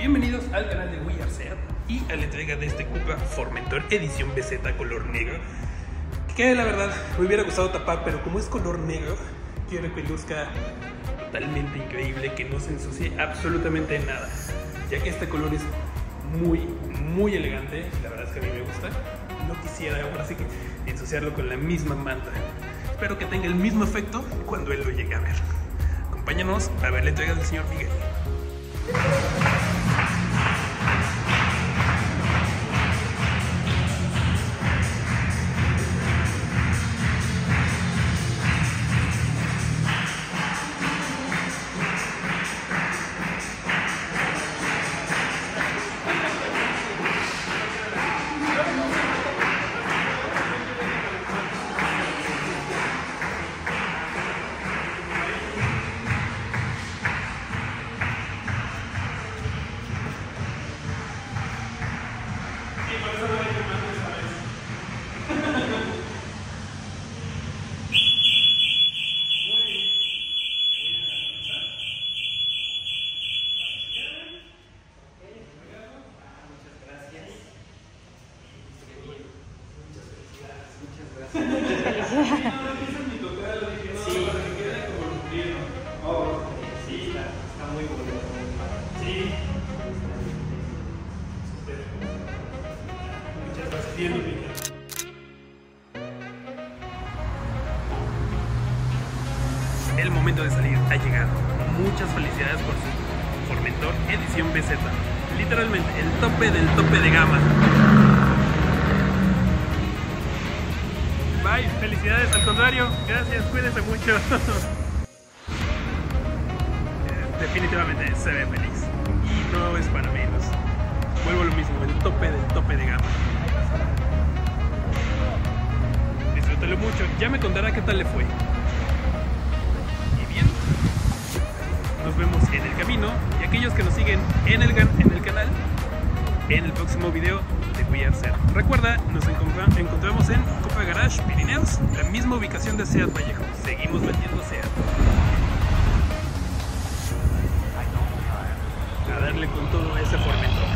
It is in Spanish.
Bienvenidos al canal de We Are Seat y a la entrega de este Cupra Formentor edición BZ color negro, que la verdad me hubiera gustado tapar, pero como es color negro quiero que luzca totalmente increíble, que no se ensucie absolutamente nada, ya que este color es muy elegante. La verdad es que a mí me gusta. No quisiera ahora sí que ensuciarlo con la misma manta. Espero que tenga el mismo efecto cuando él lo llegue a ver. Acompáñanos a ver la entrega del señor Miguel. El momento de salir ha llegado. Muchas felicidades por su Formentor edición BZ. Literalmente el tope del tope de gama. Bye, felicidades, al contrario, gracias, cuídense mucho. Definitivamente se ve feliz y no es para menos. Vuelvo a lo mismo, el tope del tope de gama. Disfrútalo mucho, ya me contará qué tal le fue. Y bien, nos vemos en el camino, y aquellos que nos siguen en el canal, en el próximo video de We Are Seat. Recuerda, nos encontramos en Cupra Garage Pirineos, la misma ubicación de Seat Vallejo. Seguimos vendiendo Seat. A darle con todo ese Formentor.